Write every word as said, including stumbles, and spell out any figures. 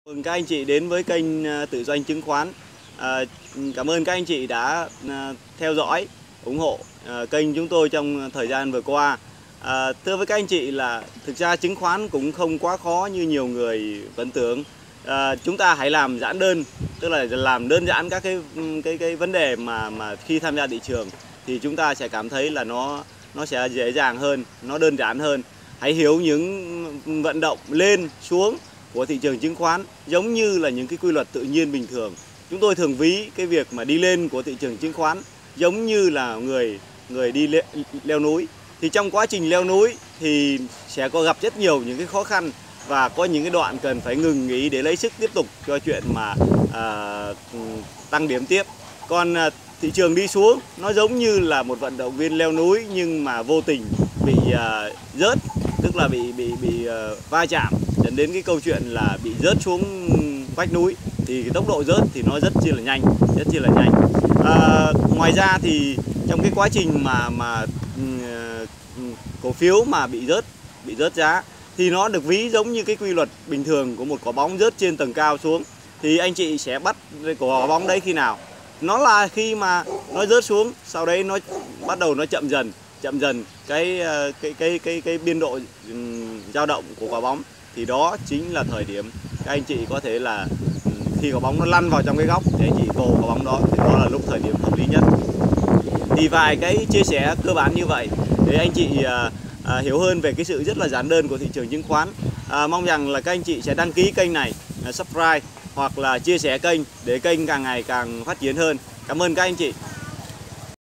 Mừng các anh chị đến với kênh Tự Doanh Chứng Khoán. À, cảm ơn các anh chị đã theo dõi, ủng hộ à, kênh chúng tôi trong thời gian vừa qua. À, thưa với các anh chị là thực ra chứng khoán cũng không quá khó như nhiều người vẫn tưởng. À, chúng ta hãy làm giản đơn, tức là làm đơn giản các cái cái cái vấn đề mà mà khi tham gia thị trường thì chúng ta sẽ cảm thấy là nó nó sẽ dễ dàng hơn, nó đơn giản hơn. Hãy hiểu những vận động lên xuống của thị trường chứng khoán giống như là những cái quy luật tự nhiên bình thường. Chúng tôi thường ví cái việc mà đi lên của thị trường chứng khoán giống như là người người đi leo, leo núi. Thì trong quá trình leo núi thì sẽ có gặp rất nhiều những cái khó khăn và có những cái đoạn cần phải ngừng nghỉ để lấy sức tiếp tục cho chuyện mà à, tăng điểm tiếp. Còn à, thị trường đi xuống nó giống như là một vận động viên leo núi nhưng mà vô tình bị à, rớt, tức là bị bị bị uh, va chạm, dẫn đến cái câu chuyện là bị rớt xuống vách núi. Thì cái tốc độ rớt thì nó rất chi là nhanh, rất chi là nhanh. À, ngoài ra thì trong cái quá trình mà mà uh, cổ phiếu mà bị rớt bị rớt giá thì nó được ví giống như cái quy luật bình thường của một quả bóng rớt trên tầng cao xuống. Thì anh chị sẽ bắt quả bóng đấy khi nào? Nó là khi mà nó rớt xuống, sau đấy nó bắt đầu nó chậm dần chậm dần cái cái cái cái cái biên độ dao động của quả bóng, thì đó chính là thời điểm các anh chị có thể là khi quả bóng nó lăn vào trong cái góc thì anh chị cầu quả bóng đó, thì đó là lúc thời điểm hợp lý nhất. Thì vài cái chia sẻ cơ bản như vậy để anh chị à, à, hiểu hơn về cái sự rất là giản đơn của thị trường chứng khoán. À, mong rằng là các anh chị sẽ đăng ký kênh này, à, subscribe hoặc là chia sẻ kênh để kênh càng ngày càng phát triển hơn. Cảm ơn các anh chị.